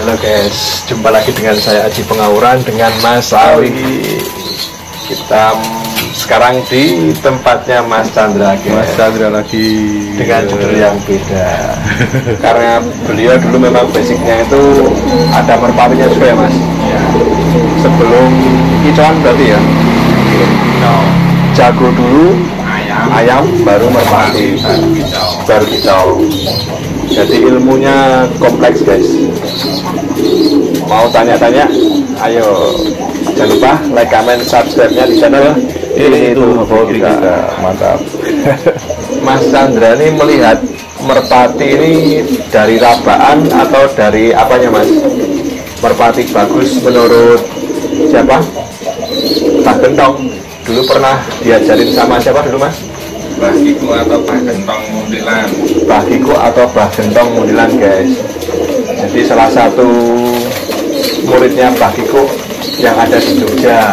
Halo guys, jumpa lagi dengan saya Aji Pengauran dengan Mas Ali. Kita sekarang di tempatnya Mas Chandra guys. Mas Chandra lagi dengan judul yang beda. Karena beliau dulu memang basicnya itu ada merpatinya juga ya Mas. Ya. Sebelum kicauan berarti ya. Jago dulu, ayam baru merpati, baru kicau. Jadi ilmunya kompleks guys. Mau tanya-tanya, ayo jangan lupa like, comment, subscribe-nya di channel itu kita. Mantap. Mas Chandra ini melihat merpati ini dari rabaan atau dari apanya Mas? Merpati bagus menurut siapa? Pak Gentong. Dulu pernah diajarin sama siapa dulu Mas? Bagiku atau Bah Gentong Muntilan. Bagiku atau Bah Gentong Muntilan guys. Jadi salah satu muridnya Bagiku yang ada di Jogja.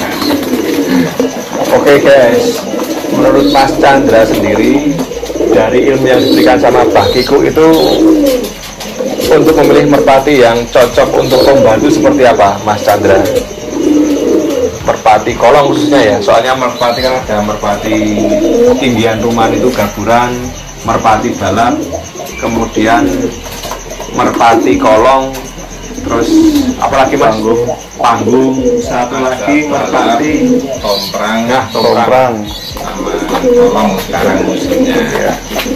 Oke guys, menurut Mas Chandra sendiri dari ilmu yang diberikan sama Bagiku itu untuk memilih merpati yang cocok untuk pembantu seperti apa Mas Chandra? Merpati kolong khususnya ya, soalnya merpati kan ada merpati Indian Ruman itu gaburan, merpati balap, kemudian merpati kolong, terus apalagi Mas? Panggung, satu lagi merpati tomprang. Nah, tomprang Sama kolong sekarang musimnya ya.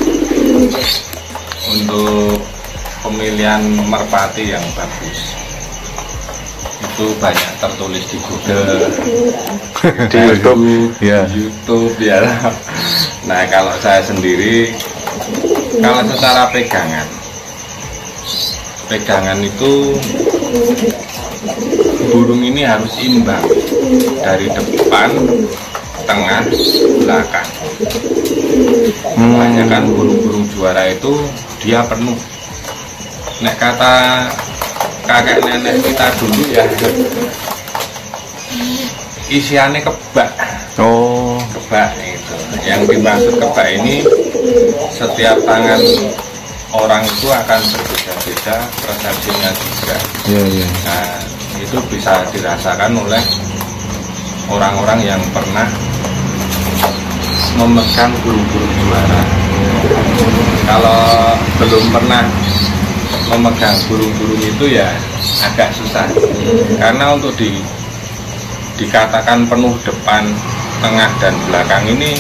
Untuk pemilihan merpati yang bagus itu banyak tertulis di Google, di YouTube ya. YouTube ya. Nah kalau saya sendiri, kalau secara pegangan itu burung ini harus imbang dari depan, tengah, belakang. Banyak kan burung-burung juara itu dia penuh. Nek kata kakek nenek kita dulu ya, isiannya kebak. Oh, Kebak itu. Yang dimaksud kebak ini, setiap tangan orang itu akan berbeda-beda persepsinya juga. iya iya. Nah, itu bisa dirasakan oleh orang-orang yang pernah memegang burung-burung juara. Kalau belum pernah memegang burung-burung itu ya agak susah, karena untuk dikatakan penuh depan, tengah dan belakang ini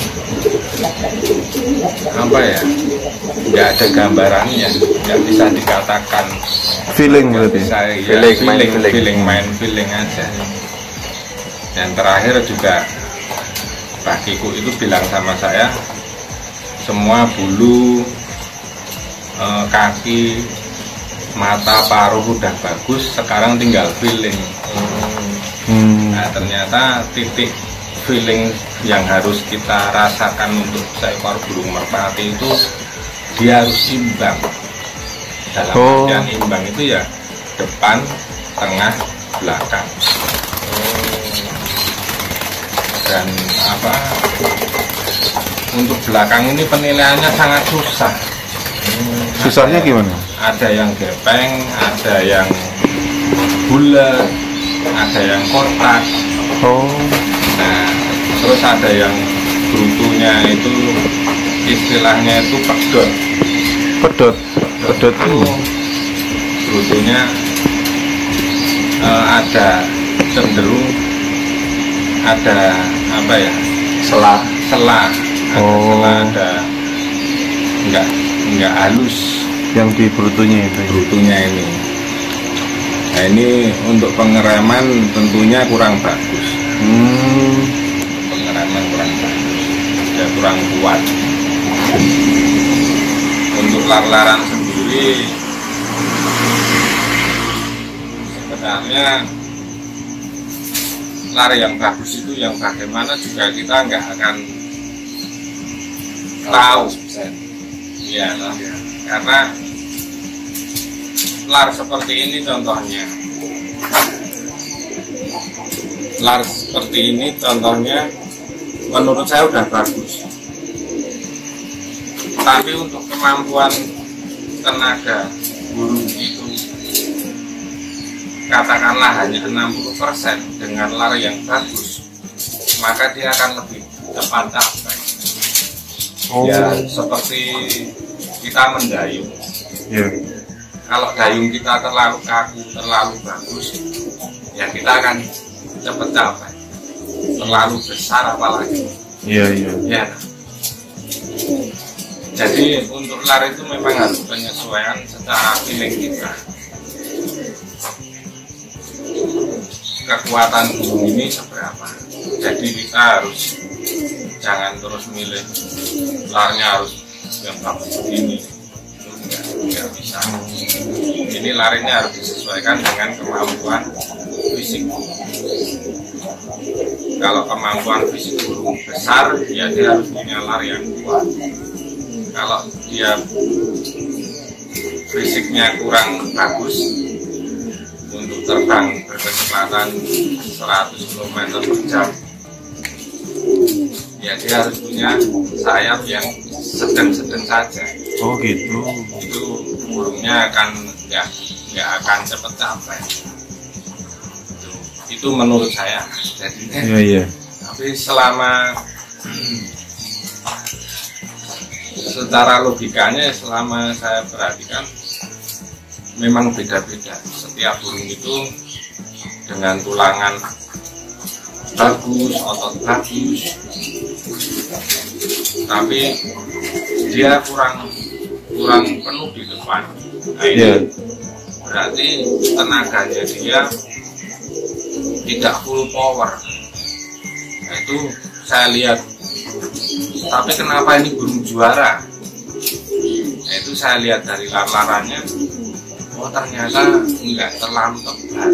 apa ya, nggak ada gambarannya, nggak bisa dikatakan. Feeling berarti. Bisa, ya, feeling aja. Yang terakhir juga Bagiku itu bilang sama saya, semua bulu, kaki, mata, paruh udah bagus, sekarang tinggal feeling. Nah ternyata titik feeling yang harus kita rasakan untuk seekor burung merpati itu dia harus imbang. Dalam artian imbang itu ya depan, tengah, belakang. Dan apa, untuk belakang ini penilaiannya sangat susah. Susahnya gimana? Ada yang gepeng, ada yang bulat, ada yang kotak. Oh, Nah, terus ada yang brutunya itu istilahnya itu pedot. pedot Itu brutunya ada cenderung ada apa ya, selah. ada selah, ada enggak halus yang di brutunya itu. brutunya ini. Nah ini untuk pengereman tentunya kurang bagus. Pengereman kurang bagus, ya kurang kuat. Untuk lar-laran sendiri sebenarnya lar yang bagus itu yang bagaimana juga kita nggak akan tahu ya, karena lar seperti ini contohnya, menurut saya udah bagus, tapi untuk kemampuan tenaga burung itu katakanlah hanya 60% dengan lari yang bagus, maka dia akan lebih cepat capek. Ya seperti kita mendayung. Kalau dayung kita terlalu kaku, terlalu bagus, ya kita akan cepat capek. Terlalu besar apalagi. Ya. Jadi untuk lari itu memang harus penyesuaian secara feeling kita. Kekuatan burung ini seberapa? Jadi kita harus jangan terus milih larinya harus yang bagus begini. Enggak bisa. Ini larinya harus disesuaikan dengan kemampuan fisik. Kalau kemampuan fisik burung besar, ya dia harus punya lari yang kuat. Kalau dia fisiknya kurang bagus untuk terbang berkecepatan 100 km per jam, ya dia harus punya sayap yang sedang-sedang saja. Oh gitu. Itu burungnya akan nggak akan cepat capek. Itu menurut saya. Jadi tapi selama secara logikanya selama saya perhatikan memang beda-beda. Setiap burung itu dengan tulangan bagus, otot bagus, tapi dia kurang penuh di depan. Nah, ini berarti tenaganya dia tidak full power. Nah, itu saya lihat. Tapi kenapa ini burung juara? Nah, itu saya lihat dari larannya. Oh ternyata enggak terlalu tebal.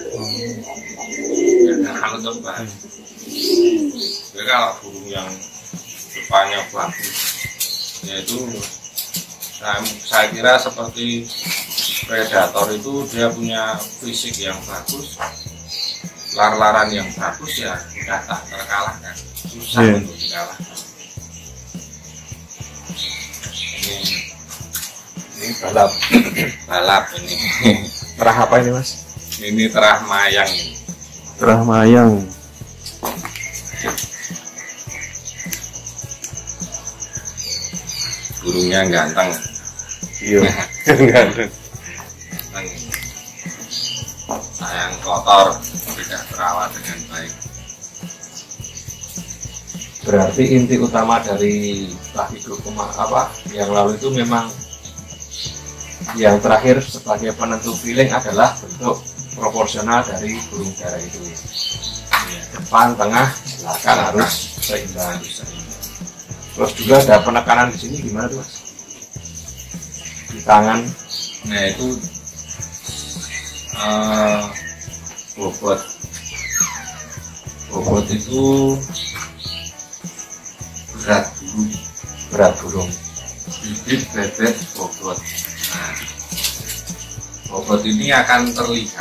Enggak terlalu tebal. Jadi kalau burung yang depannya bagus, yaitu saya kira seperti predator itu dia punya fisik yang bagus, lar-laran yang bagus, ya sudah tak terkalahkan, susah untuk dikalahkan. Ini balap ini. Terah apa ini Mas? Ini terah mayang ini. Terah mayang. Burungnya ganteng. Iya. Ganteng. Sayang kotor, tidak terawat dengan baik. Berarti inti utama dari Tahigo yang lalu itu memang yang terakhir sebagai penentu feeling adalah bentuk proporsional dari burung darah itu. Depan, tengah, belakang harus seimbang. Terus juga ada penekanan di sini gimana tuh Mas? Di tangan. Nah itu bobot itu berat burung, bibit, bebek, bobot. Nah, bobot ini akan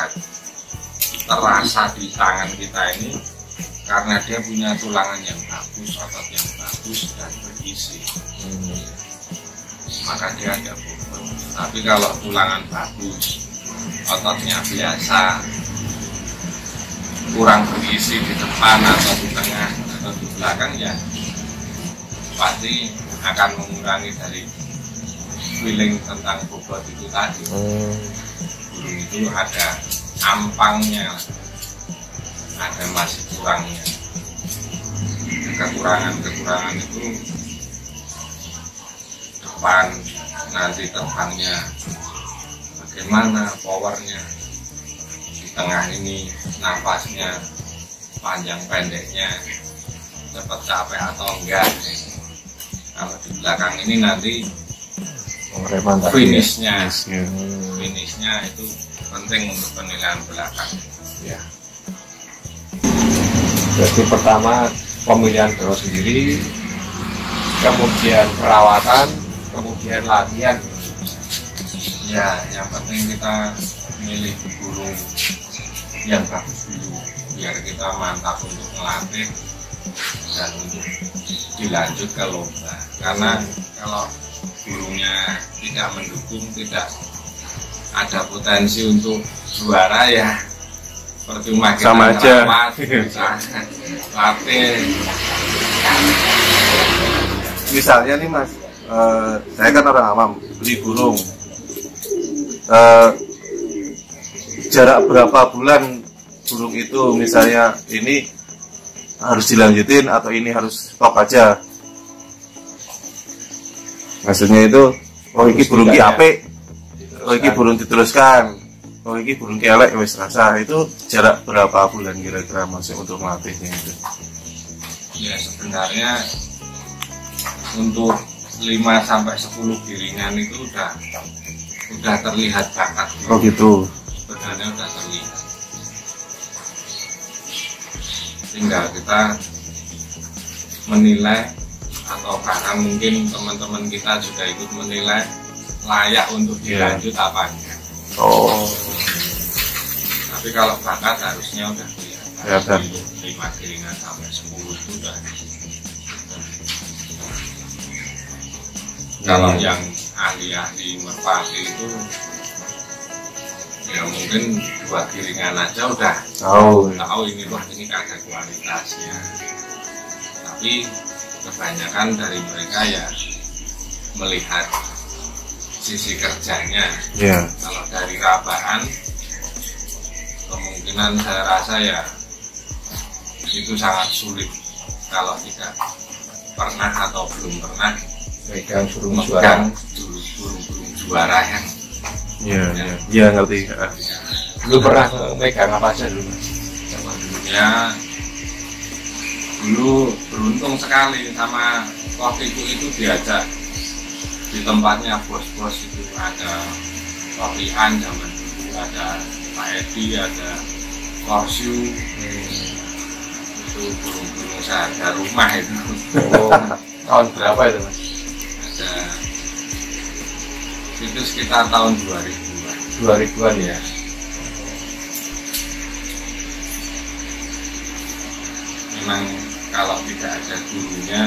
terasa di tangan kita ini karena dia punya tulangan yang bagus, otot yang bagus dan berisi. Maka dia ada bobot. Tapi kalau tulangan bagus, ototnya biasa, kurang berisi di depan atau di tengah atau di belakang, ya pasti akan mengurangi dari feeling tentang bobot itu tadi. Burung itu ada ampangnya, ada masih kurangnya. Kekurangan itu depan, nanti terbangnya bagaimana, powernya, di tengah ini nafasnya, panjang pendeknya, cepat capek atau enggak. Kalau di belakang ini nanti finishnya itu penting untuk penilaian belakang. Ya. Jadi pertama pemilihan burung sendiri, kemudian perawatan, kemudian latihan. Ya, yang penting kita milih burung yang bagus dulu, biar kita mantap untuk melatih dan untuk dilanjut ke lomba. Karena kalau burungnya tidak mendukung, tidak ada potensi untuk juara ya percuma kita Sama aja. latih. Misalnya nih Mas, saya kan orang awam, beli burung. Jarak berapa bulan burung itu, misalnya ini harus dilanjutin atau ini harus stop aja? Maksudnya itu, oh ini burung ki apik, oh ini burung diteruskan, oh ini burung ki elek wis rasa. Itu jarak berapa bulan kira-kira masuk untuk melatihnya itu? Ya sebenarnya untuk 5 sampai 10 giringan itu udah terlihat bakat. Oh gitu. Sebenarnya udah terlihat. Tinggal kita menilai, atau bahkan mungkin teman-teman kita juga ikut menilai layak untuk dilanjut apa enggak. Oh. Tapi kalau bakat harusnya udah Kelihatan. 5 giringan sampai 10 itu udah. Kalau yang ahli-ahli merpati itu ya mungkin 2 giringan aja udah tahu ini wah ini ada kualitasnya. Tapi kebanyakan dari mereka ya melihat sisi kerjanya. Iya. Kalau dari rabaan kemungkinan saya rasa ya itu sangat sulit kalau tidak pernah atau belum pernah Megang burung megang burung-burung juara yang Iya ngerti. Lu pernah megang apa aja dulu Mas? ya dulu beruntung sekali sama waktu itu diajak di tempatnya bos-bos itu, ada Wapian zaman dulu, ada Pak Edi, ada Korsu, itu burung-burung seharga rumah itu. Oh, tahun berapa itu Mas? Ada itu sekitar tahun 2000-an. 2000-an ya. Memang kalau tidak ada gurunya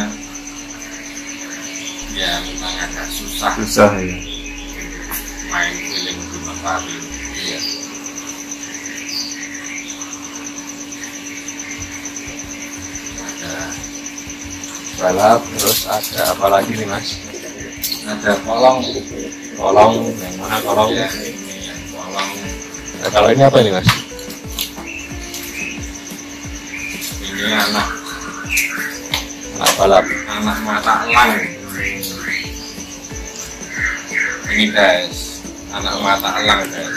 ya memang agak susah Ya. main feeling di merpati. Iya. Ada Balap, terus ada apa lagi nih Mas? ada kolong Yang mana kolong? ya, ini yang kolong Nah, kalau ini apa ini Mas? ini anak Balap. mata elang. Ini guys, anak mata elang guys.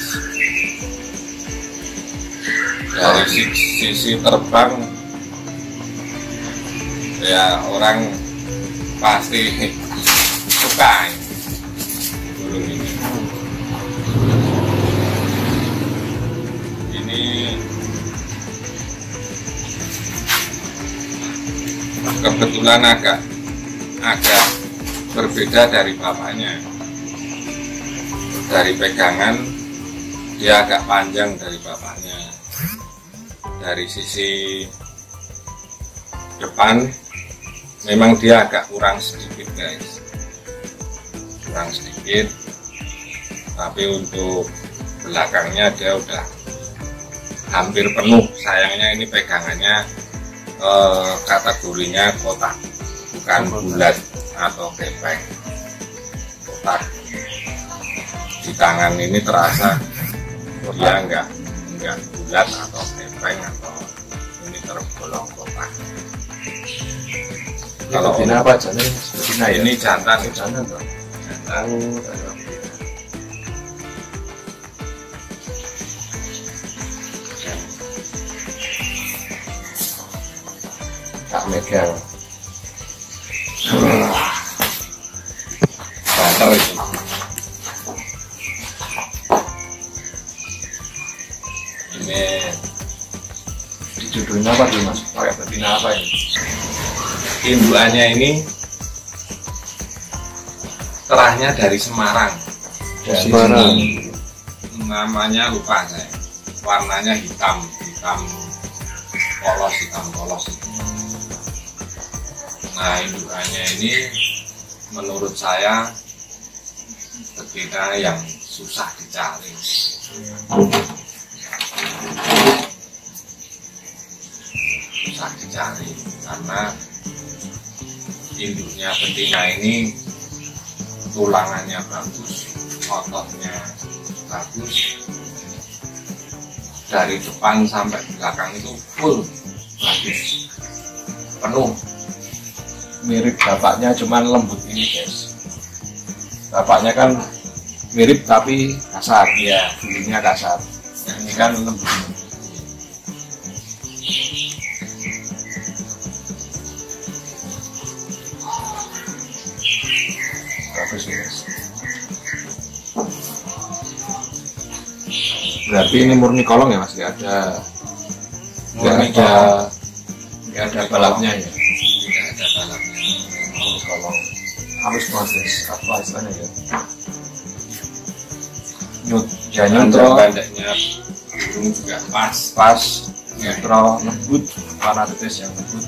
Dari sisi terbang ya orang pasti suka burung ini. Ini kebetulan agak berbeda dari bapaknya. Dari pegangan dia agak panjang dari bapaknya. Dari sisi depan memang dia agak kurang sedikit guys, kurang sedikit, tapi untuk belakangnya dia udah hampir penuh. Sayangnya ini pegangannya kategorinya kotak, bukan bulat atau gepeng, kotak. Di tangan ini terasa dia enggak bulat atau gepeng, atau ini tergolong kotak. Kalau betina apa jantan? Betina ya? Ini jantan, Jantan toh? jantan. Tak megang. Banter itu. Ini Judulnya apa tuh Mas? Pakai betina apa ini? indukannya ini terahnya dari Semarang. Dari Semarang. Namanya lupa saya. Warnanya hitam polos itu. Nah, indukannya ini menurut saya betina yang susah dicari. susah dicari karena induknya betina ini tulangannya bagus, ototnya bagus, dari depan sampai belakang itu full bagus, penuh. Mirip bapaknya cuman lembut ini guys, bapaknya kan mirip tapi kasar ya, bulunya kasar, ini kan lembut. Bagus guys. Berarti ini murni kolong ya mas, nggak ada balapnya ya? Tidak ada balapnya. Murni kolong. Halus proses apa istilahnya ya? Nyutro. Pendeknya burung juga pas. Nyutro lembut, warna tetes yang lembut.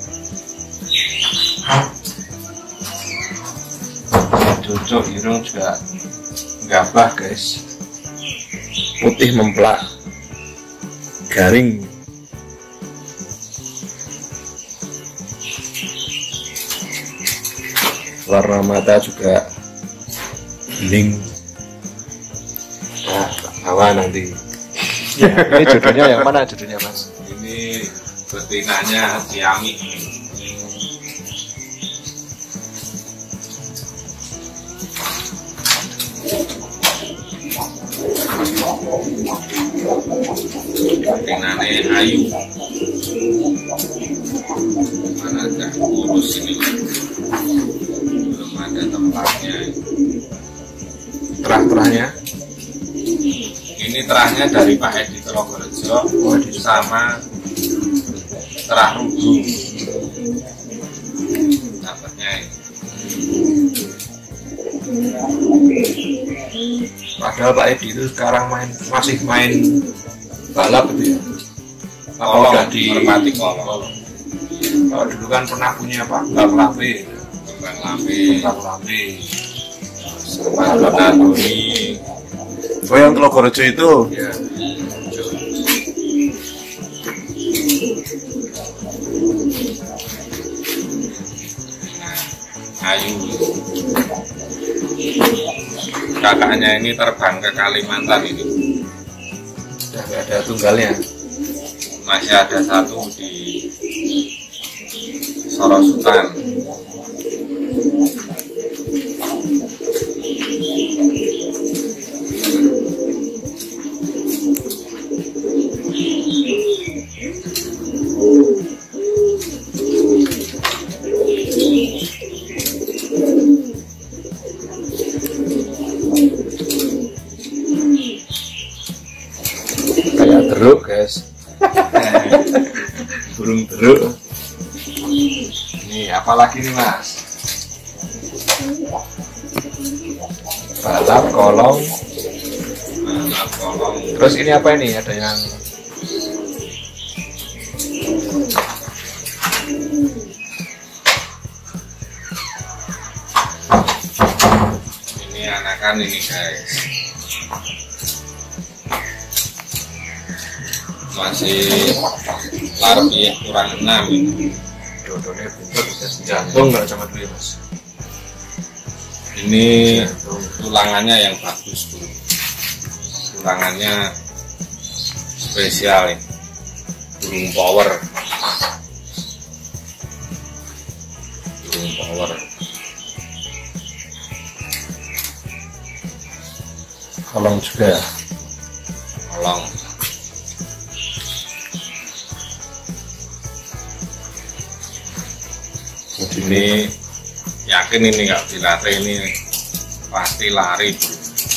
Cocok irung juga gabah guys, putih memplak, garing. Warna mata juga bening. Nah, bawa nanti. Ya, ini jodohnya yang mana jodohnya mas? Ini betinanya Ciami. Betinanya Ayu. Mana ada kurus ini? Belum ada tempatnya. Terah-terahnya? Ini terahnya dari Pak Edi Trogorejo sama terah rugu. Dapatnya ini. Padahal Pak Edi itu sekarang masih main balap itu ya. Kalau nggak di merpati kolong. Kalau dulu kan pernah punya Pak Bang Lambe. Sama Donatoni. Oh yang Trogorejo itu? Ya. Ayu. Kakaknya ini terbang ke Kalimantan itu. Sudah nggak ada tunggalnya. Masih ada satu di Sorosutan. Kayak teruk guys. Burung teruk. Ini apalagi nih mas? Balap kolong. Terus ini apa ini? Ada yang ini anakan ini guys. Masih larbi kurang 6 ini. Dodonya bentuk jantung nggak sama dulu mas. Ini tulangannya yang bagus bro. Tulangannya spesial ini. Burung power. Burung power. Kolong juga. Kolong. Ini yakin ini nggak dilatih ini pasti lari bro.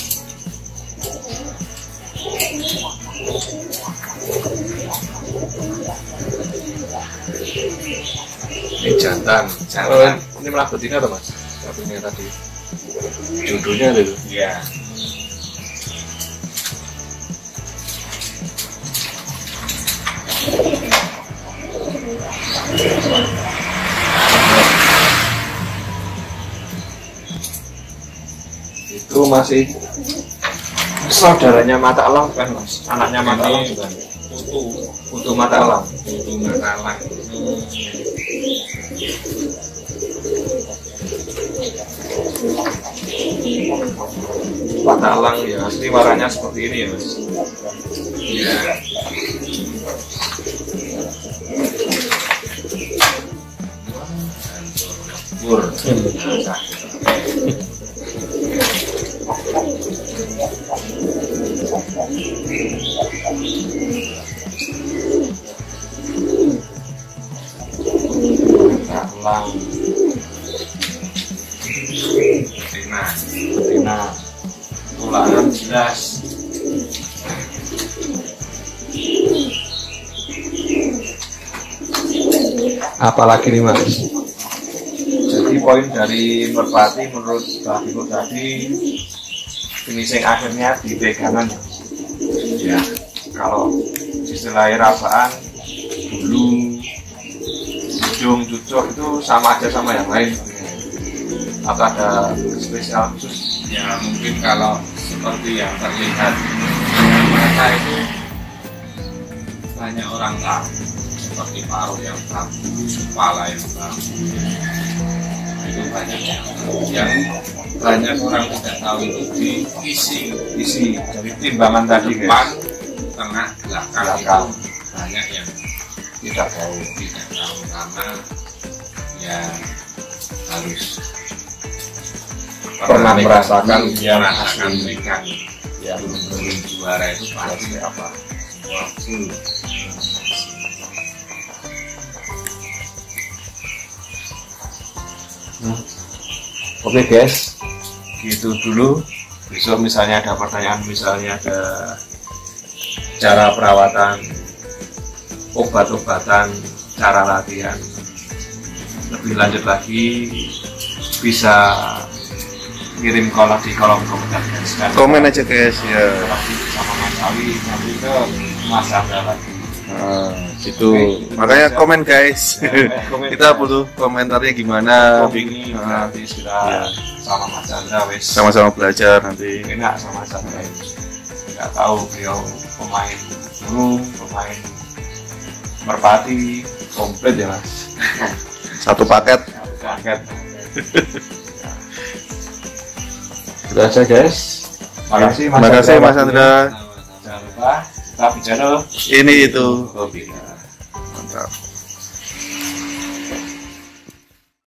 Ini jantan. Ini malah betina atau mas? Ini tadi jodohnya itu. Iya. Itu masih saudaranya mata elang kan mas, anaknya mata elang juga. Putu Matalang. Putu Matalang. Matalang ya, asli warnanya seperti ini ya Mas. Iya. Bur. Matalang. Tina. Tulangan jelas. Apalagi nih Mas? Jadi poin dari merpati menurut Mbak Ibu tadi finishing akhirnya di pegangan ya. Kalau istilahnya rabaan, bulu, ujung, cucuk itu sama aja sama yang lain. Atau ada spesial khusus? Ya mungkin kalau seperti yang terlihat mata itu banyak orang tahu, seperti paruh yang bagus, kepala yang bagus, itu banyak yang banyak orang tidak tahu itu di Isi dari timbangan tadi depan, guys. tengah, belakang Belakang. itu banyak yang Tidak tahu. tidak tahu karena ya harus Pernah merasakan yang merasakan asli. megang Ya, belum juara itu pasti apa? semua full. Oke guys, gitu dulu. Besok misalnya ada pertanyaan, misalnya ada cara perawatan, obat-obatan, cara latihan lebih lanjut lagi, bisa kirim kolom di kolom komentar guys. Dan Komen aja guys ya. lagi sama Mas Ali, nanti ke Mas Andra lagi. Nah, gitu. Oke, gitu Makanya aja. komen guys. Komen. Kita butuh komentarnya gimana. Ini Nah, nanti kita ya. sama Mas Andra wes. sama-sama belajar nanti. Enak sama Mas Andra. Nggak tahu beliau pemain burung, pemain merpati, komplit ya Mas. Satu paket. Paket. Itu aja guys. Makasih Mas Makasih Mas waktunya. Andra. Jangan lupa tetap di channel Ini itu. Hobi. Mantap.